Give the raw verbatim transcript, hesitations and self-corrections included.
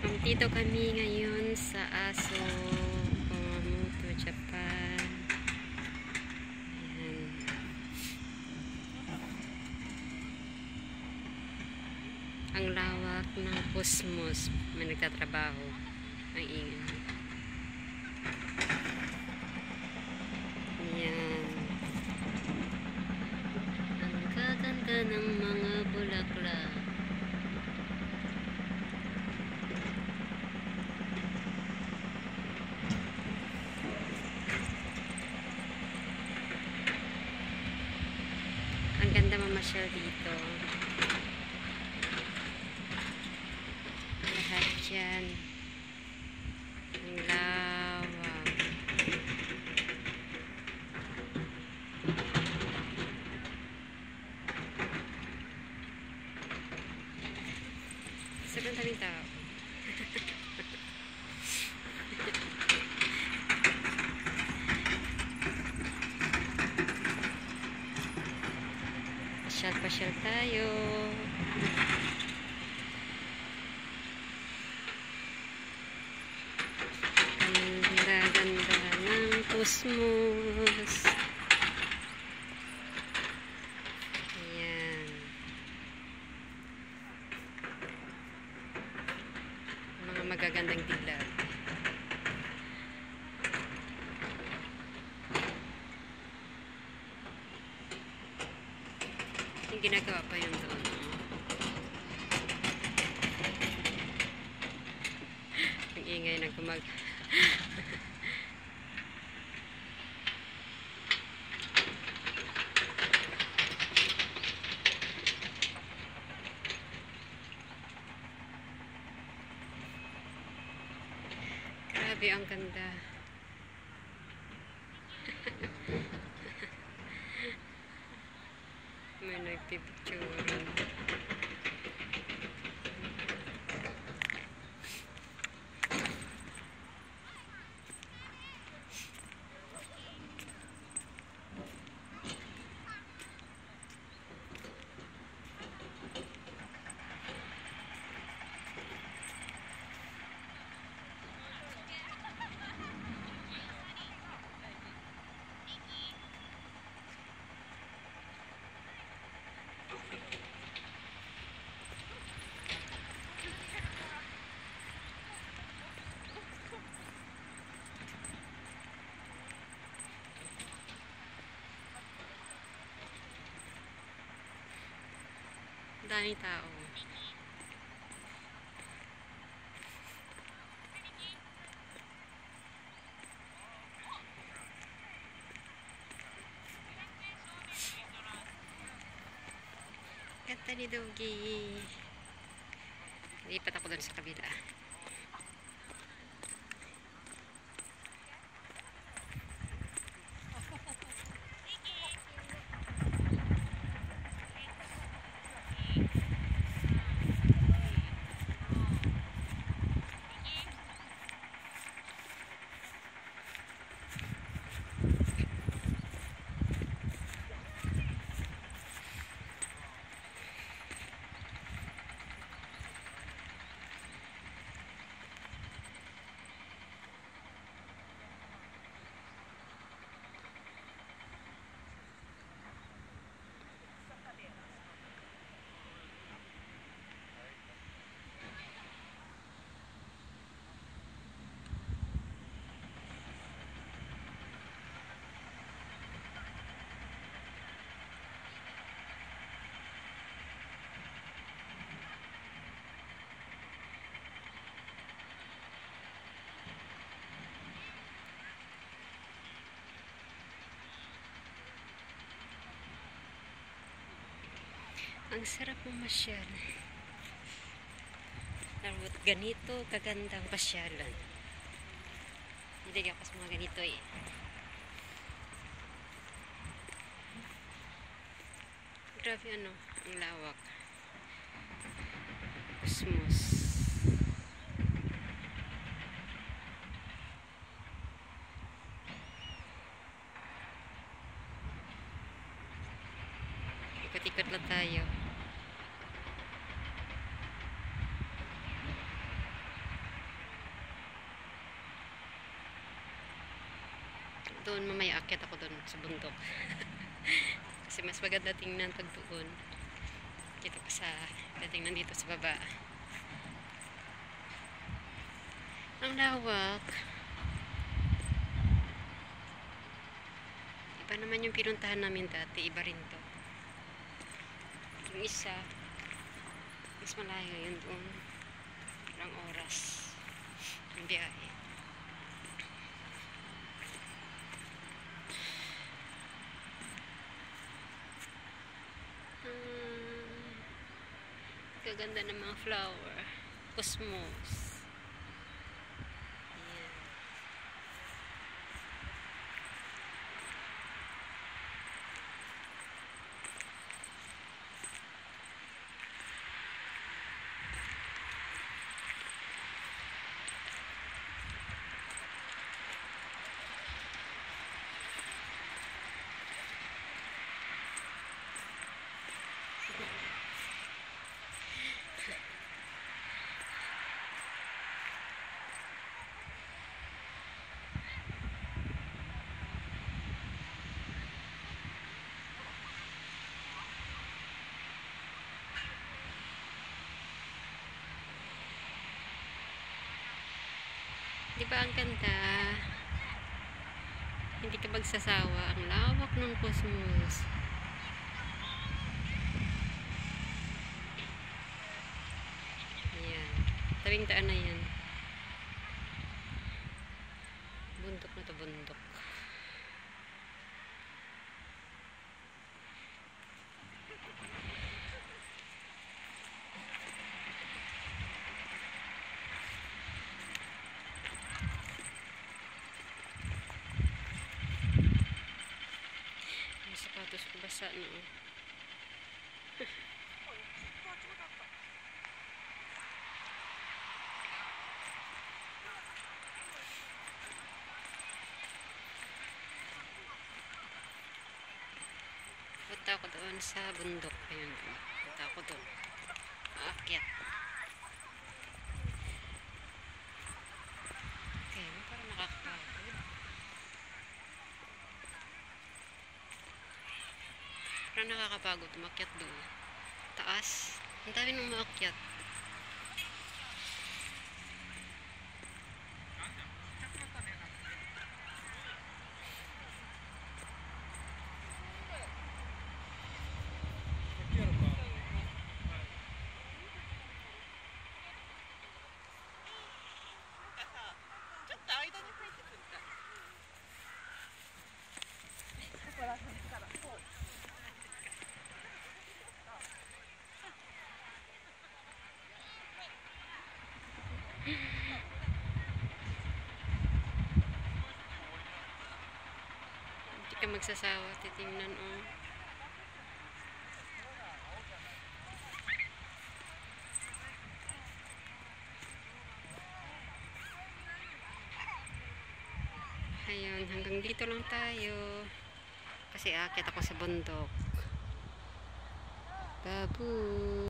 Dito kami ngayon sa Aso Kumamoto, Japan. Ayan. Ang lawak ng Cosmos. May nagtatrabaho. Ang ingay. Ayan. Ang gaganda ng mga bulaklak. Ang ganda mamasyal dito. Lahat dyan. Ang lawak. Sobrang daming tao. Pasyal-pasyal tayo. Ganda-ganda ng Cosmos. Ayan. Mga magagandang dilag. Yung ginagawa pa yung doon. Ang ingay ng kumag... Grabe, ang ganda. May nagpipicture. Daming tao. Ganda ni Doggy. Lipat ako doon sa kabila. Ang sarap mamasyal. Lalo't ganito kagandang pasyalan. Hindi ka pas mga ganito eh. Grabe ano, ang lawak. Cosmos. Ikot-ikot lang tayo. doon mamaya akyat ako doon sa bundok. Kasi mas maganda tingnan pag doon. Kita pa sa tingnan dito sa baba. Ang lawak. Iba naman yung pinuntahan namin dati. Iba rin to. Yung isa, mas malayo yun doon. Ilang oras. Yung biyahe. Hmm, kaganda ng mga flower. Cosmos. Di ba ang ganda? Hindi ka magsasawa. Ang lawak ng cosmos. Ayan. Tabing daan na yan. Bundok na to, bundok. Sapatos ko basa na oh. Punta ako doon sa bundok. Ayun, punta ako doon. Aakyat. Okay, parang nakakapagod. Parang nakakapagod umakyat doon. Taas. Ang dami nung maakyat. Hindi ka magsasawa, titingnan oh. Ayun, hanggang dito lang tayo. Kasi aakyat ako sa bundok. Babu.